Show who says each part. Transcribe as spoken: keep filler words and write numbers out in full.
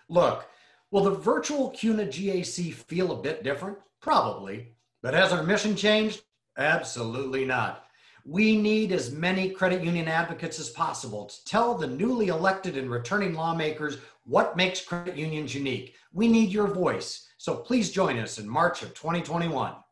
Speaker 1: Look, will the virtual CUNA G A C feel a bit different? Probably. But has our mission changed? Absolutely not. We need as many credit union advocates as possible to tell the newly elected and returning lawmakers what makes credit unions unique. We need your voice. So please join us in March of twenty twenty-one.